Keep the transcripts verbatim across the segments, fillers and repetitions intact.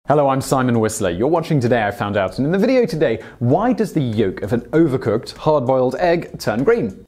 Hello, I'm Simon Whistler. You're watching Today I Found Out, and in the video today, why does the yolk of an overcooked, hard-boiled egg turn green?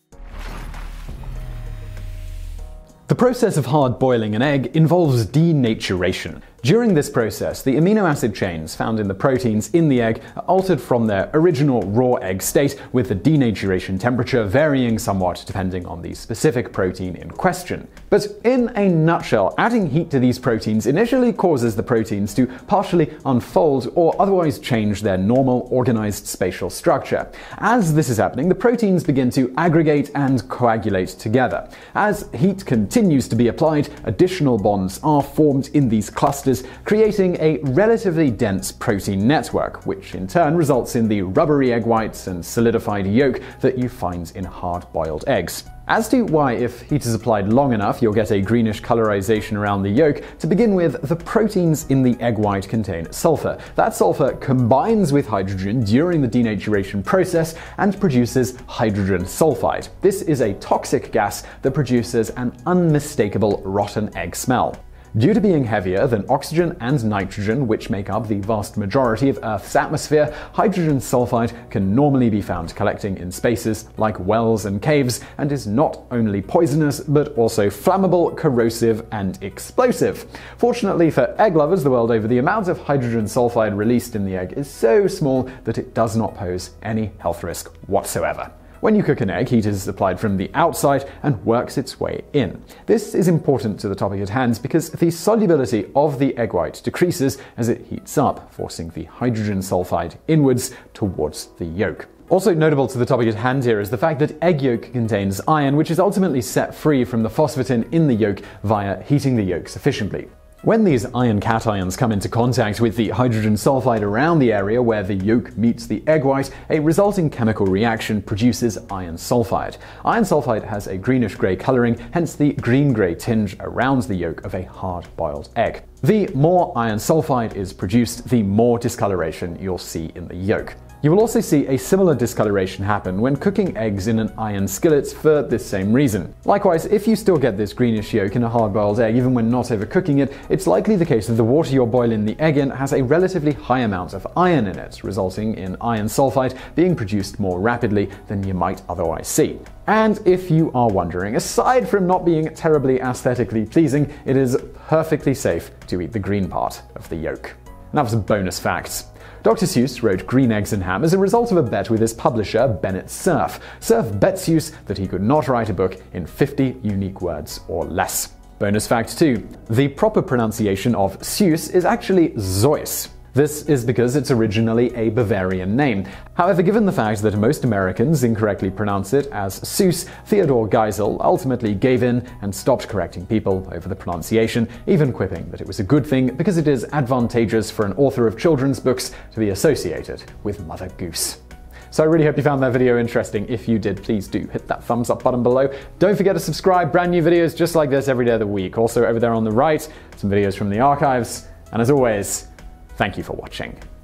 The process of hard boiling an egg involves denaturation. During this process, the amino acid chains found in the proteins in the egg are altered from their original raw egg state, with the denaturation temperature varying somewhat depending on the specific protein in question. But in a nutshell, adding heat to these proteins initially causes the proteins to partially unfold or otherwise change their normal organized spatial structure. As this is happening, the proteins begin to aggregate and coagulate together. As heat continues to be applied, additional bonds are formed in these clusters, creating a relatively dense protein network, which in turn results in the rubbery egg whites and solidified yolk that you find in hard-boiled eggs. As to why, if heat is applied long enough, you'll get a greenish colorization around the yolk, to begin with, the proteins in the egg white contain sulfur. That sulfur combines with hydrogen during the denaturation process and produces hydrogen sulphide. This is a toxic gas that produces an unmistakable rotten egg smell. Due to being heavier than oxygen and nitrogen, which make up the vast majority of Earth's atmosphere, hydrogen sulphide can normally be found collecting in spaces like wells and caves, and is not only poisonous but also flammable, corrosive, and explosive. Fortunately for egg lovers the world over, the amount of hydrogen sulphide released in the egg is so small that it does not pose any health risk whatsoever. When you cook an egg, heat is applied from the outside and works its way in. This is important to the topic at hand because the solubility of the egg white decreases as it heats up, forcing the hydrogen sulphide inwards towards the yolk. Also notable to the topic at hand here is the fact that egg yolk contains iron, which is ultimately set free from the phosphatin in the yolk via heating the yolk sufficiently. When these iron cations come into contact with the hydrogen sulphide around the area where the yolk meets the egg white, a resulting chemical reaction produces iron sulphide. Iron sulphide has a greenish-grey coloring, hence the green-grey tinge around the yolk of a hard-boiled egg. The more iron sulphide is produced, the more discoloration you'll see in the yolk. You will also see a similar discoloration happen when cooking eggs in an iron skillet for this same reason. Likewise, if you still get this greenish yolk in a hard-boiled egg even when not overcooking it, it's likely the case that the water you're boiling the egg in has a relatively high amount of iron in it, resulting in iron sulphide being produced more rapidly than you might otherwise see. And if you are wondering, aside from not being terribly aesthetically pleasing, it is perfectly safe to eat the green part of the yolk. Now for some bonus facts. Doctor Seuss wrote Green Eggs and Ham as a result of a bet with his publisher, Bennett Cerf. Cerf bet Seuss that he could not write a book in fifty unique words or less. Bonus fact two. The proper pronunciation of Seuss is actually Zeus. This is because it's originally a Bavarian name. However, given the fact that most Americans incorrectly pronounce it as Seuss, Theodore Geisel ultimately gave in and stopped correcting people over the pronunciation, even quipping that it was a good thing because it is advantageous for an author of children's books to be associated with Mother Goose. So I really hope you found that video interesting. If you did, please do hit that thumbs up button below. Don't forget to subscribe. Brand new videos just like this every day of the week. Also over there on the right, some videos from the archives. And as always, thank you for watching.